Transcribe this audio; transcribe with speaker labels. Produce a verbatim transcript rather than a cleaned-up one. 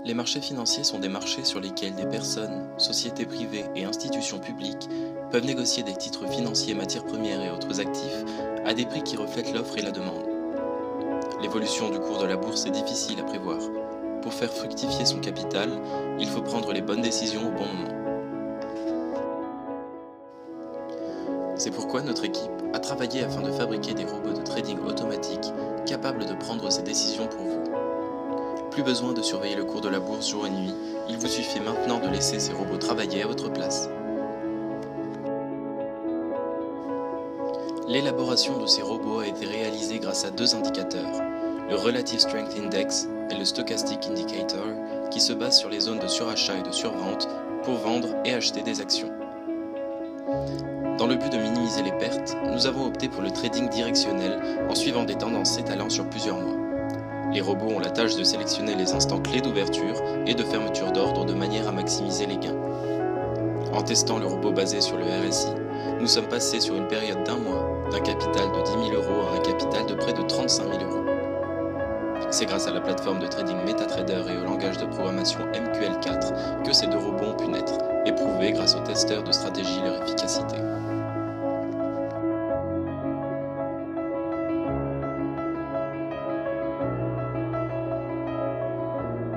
Speaker 1: Les marchés financiers sont des marchés sur lesquels des personnes, sociétés privées et institutions publiques peuvent négocier des titres financiers, matières premières et autres actifs à des prix qui reflètent l'offre et la demande. L'évolution du cours de la bourse est difficile à prévoir. Pour faire fructifier son capital, il faut prendre les bonnes décisions au bon moment. C'est pourquoi notre équipe a travaillé afin de fabriquer des robots de trading automatique capables de prendre ces décisions pour vous. Plus besoin de surveiller le cours de la bourse jour et nuit, il vous suffit maintenant de laisser ces robots travailler à votre place. L'élaboration de ces robots a été réalisée grâce à deux indicateurs, le Relative Strength Index et le Stochastic Indicator, qui se basent sur les zones de surachat et de survente pour vendre et acheter des actions. Dans le but de minimiser les pertes, nous avons opté pour le trading directionnel en suivant des tendances s'étalant sur plusieurs mois. Les robots ont la tâche de sélectionner les instants clés d'ouverture et de fermeture d'ordre de manière à maximiser les gains. En testant le robot basé sur le R S I, nous sommes passés sur une période d'un mois d'un capital de dix mille euros à un capital de près de trente-cinq mille euros. C'est grâce à la plateforme de trading MetaTrader et au langage de programmation M Q L quatre que ces deux robots ont pu naître et prouver grâce aux testeurs de stratégie leur efficacité. Qu'attendez-vous ?